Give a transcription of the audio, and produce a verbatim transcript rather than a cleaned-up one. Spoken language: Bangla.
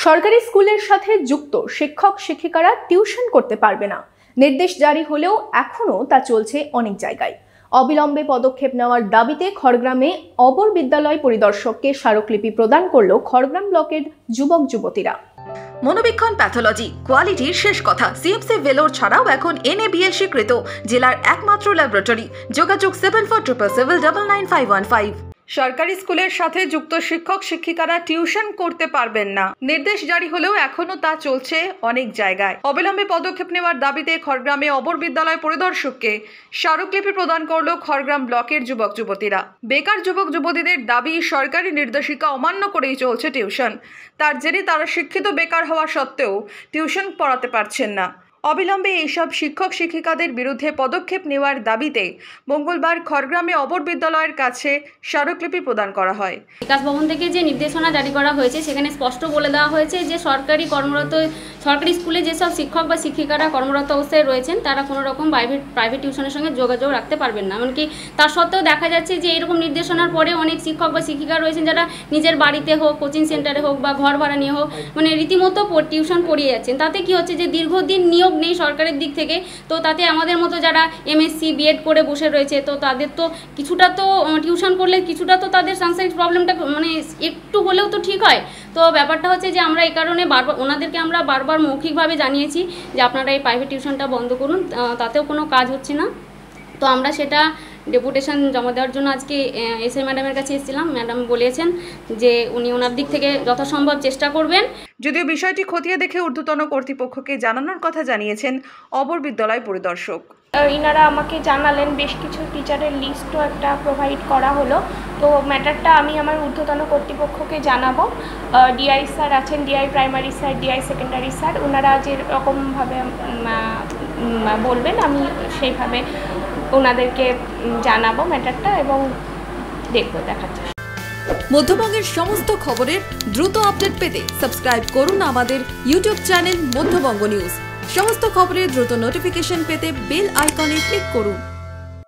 সরকারি স্কুলের সাথে যুক্ত শিক্ষক শিক্ষিকারা টিউশন করতে পারবে না। নির্দেশ জারি হলেও এখনও তা চলছে অনেক জায়গায়। অবিলম্বে পদক্ষেপ নেওয়ার দাবিতে খড়গ্রামে অবর বিদ্যালয় পরিদর্শককে স্মারকলিপি প্রদান করল খড়গ্রাম ব্লকের যুবক যুবতীরা। মনোবীক্ষণ প্যাথোলজি কোয়ালিটির শেষ কথা। সিএমসি ভেলোর ছাড়াও এখন এনএবিএল স্বীকৃত জেলার একমাত্র ল্যাবরেটরি। যোগাযোগ seven four triple seven double nine five one five. সরকারি স্কুলের সাথে যুক্ত শিক্ষক শিক্ষিকারা টিউশন করতে পারবেন না। নির্দেশ জারি হলেও এখনো তা চলছে অনেক জায়গায়। অবিলম্বে পদক্ষেপ নেওয়ার দাবিতে খড়গ্রামে অবর বিদ্যালয় পরিদর্শককে স্মারকলিপি প্রদান করল খড়গ্রাম ব্লকের যুবক যুবতীরা। বেকার যুবক যুবতীদের দাবি, সরকারি নির্দেশিকা অমান্য করেই চলছে টিউশন। তার জেরে তারা শিক্ষিত বেকার হওয়া সত্ত্বেও টিউশন পড়াতে পারছেন না। অবিলম্বে এইসব শিক্ষক শিক্ষিকাদের বিরুদ্ধে পদক্ষেপ নেওয়ার দাবিতে মঙ্গলবার খড়গ্রামে অবর বিদ্যালয়ের কাছে স্মারকলিপি প্রদান করা হয়। বিকাশ ভবন থেকে যে নির্দেশনা জারি করা হয়েছে সেখানে স্পষ্ট বলে দেওয়া হয়েছে যে সরকারি কর্মরত সরকারি স্কুলে যেসব শিক্ষক বা শিক্ষিকারা কর্মরত অবস্থায় রয়েছেন তারা কোনো রকম প্রাইভেট প্রাইভেট টিউশনের সঙ্গে যোগাযোগ রাখতে পারবেন না। এমনকি তার সত্ত্বেও দেখা যাচ্ছে যে এরকম নির্দেশনার পরে অনেক শিক্ষক বা শিক্ষিকা রয়েছেন যারা নিজের বাড়িতে হোক, কোচিং সেন্টারে হোক বা ঘর ভাড়া নিয়ে হোক মানে রীতিমতো টিউশন পড়িয়ে যাচ্ছেন। তাতে কি হচ্ছে যে দীর্ঘদিন নিয়োগ নেই সরকারের দিক থেকে, তো তাতে আমাদের মতো যারা এমএসসি বিএড করে বসে রয়েছে তো তাদের তো কিছুটা তো টিউশন করলে কিছুটা তো তাদের সাংসারিক প্রবলেমটা মানে একটু হলেও তো ঠিক হয়। তো ব্যাপারটা হচ্ছে যে আমরা এই কারণে বারবার ওনাদেরকে আমরা বারবার মৌখিকভাবে জানিয়েছি যে আপনারা এই প্রাইভেট টিউশনটা বন্ধ করুন, তাতেও কোনো কাজ হচ্ছে না। তো আমরা সেটা ডেপুটেশন জমা দেওয়ার জন্য আজকে এস এ ম্যাডামের কাছে এসেছিলাম। ম্যাডাম বলেছেন যে উনি ওনার দিক থেকে যথাসম্ভব চেষ্টা করবেন। যদিও বিষয়টি খতিয়ে দেখে ঊর্ধ্বতন কর্তৃপক্ষকে জানানোর কথা জানিয়েছেন অবর বিদ্যালয় পরিদর্শক। ইনারা আমাকে জানালেন, বেশ কিছু টিচারের লিস্টও একটা প্রোভাইড করা হলো। তো ম্যাটারটা আমি আমার ঊর্ধ্বতন কর্তৃপক্ষকে জানাবো। ডিআই স্যার আছেন, DI primary sir, DI secondary sir, ওনারা যেরকমভাবে বলবেন আমি সেইভাবে ওনাদেরকে জানাবো ম্যাটারটা এবং দেখবো, দেখাচ্ছি। মধ্যবঙ্গের সমস্ত খবরের দ্রুত আপডেট পেতে সাবস্ক্রাইব করুন আমাদের ইউটিউব চ্যানেল মধ্যবঙ্গ নিউজ। সমস্ত খবরের দ্রুত নোটিফিকেশন পেতে বেল আইকনে ক্লিক করুন।